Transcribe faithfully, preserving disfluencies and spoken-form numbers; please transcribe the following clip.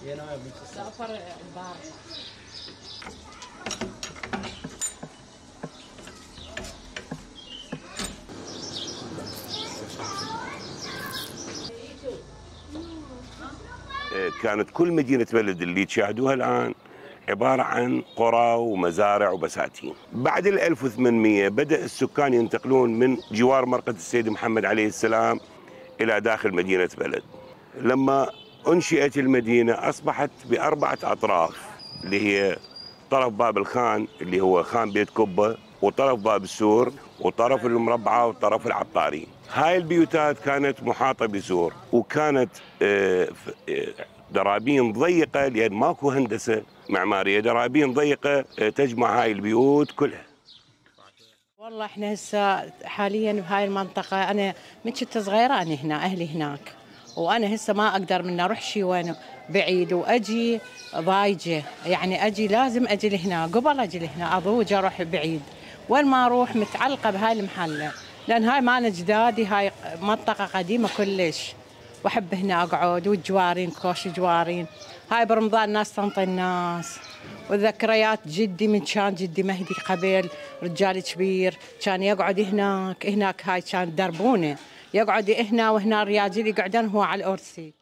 زعفر عبار. كانت كل مدينة بلد اللي تشاهدوها الآن عبارة عن قرى ومزارع وبساتين. بعد ال ألف وثمانمئة بدأ السكان ينتقلون من جوار مرقد السيد محمد عليه السلام إلى داخل مدينة بلد. لما أنشئت المدينة أصبحت بأربعة أطراف، اللي هي طرف باب الخان اللي هو خان بيت كبة، وطرف باب السور، وطرف المربعة، وطرف العطاري. هاي البيوتات كانت محاطة بسور، وكانت درابين ضيقة لأن ماكو هندسة معمارية، درابين ضيقة تجمع هاي البيوت كلها. والله احنا هسه حاليا بهاي المنطقة، أنا من كنت صغيرة أنا هنا، أهلي هناك، وأنا هسه ما أقدر من أروح شي وين بعيد، وأجي ضايجة، يعني أجي لازم أجي لهنا، قبل أجي لهنا أضوج أروح بعيد، وين ما أروح متعلقة بهاي المحلة، لأن هاي مالنا جدادي، هاي منطقة قديمة كلش، وأحب هنا أقعد، والجوارين كوش جوارين، هاي برمضان ناس تنطي الناس، وذكريات جدي من كان جدي مهدي قبل رجال كبير كان يقعد هناك، هناك هاي كان دربونه، يقعد هنا وهنا الرياجيل يقعدون هو على الأرسي.